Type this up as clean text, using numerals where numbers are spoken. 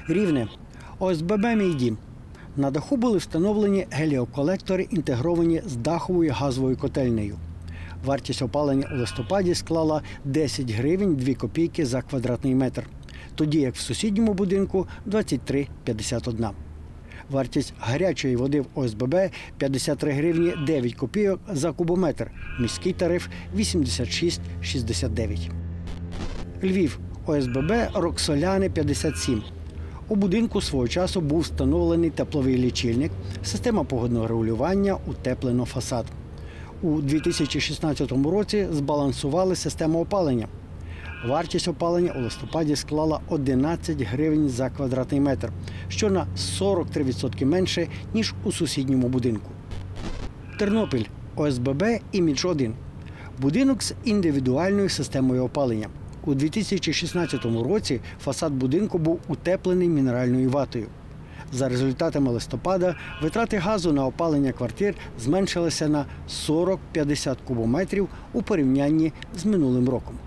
Рівне. ОСББ «Мій дім». На даху були встановлені геліоколектори, інтегровані з даховою газовою котельнею. Вартість опалення у листопаді склала 10 гривень 2 копійки за квадратний метр, тоді як в сусідньому будинку – 23,51. Вартість гарячої води в ОСББ – 53 гривні 9 копійок за кубометр, міський тариф – 86,69. Львів. ОСББ «Роксоляни 57». У будинку свого часу був встановлений тепловий лічильник, система погодного регулювання, утеплено фасад. У 2016 році збалансували систему опалення. Вартість опалення у листопаді склала 11 гривень за квадратний метр, що на 43% менше, ніж у сусідньому будинку. Тернопіль. ОСББ «Імідж-1». Будинок з індивідуальною системою опалення. У 2016 році фасад будинку був утеплений мінеральною ватою. За результатами листопада витрати газу на опалення квартир зменшилися на 40-50 кубометрів у порівнянні з минулим роком.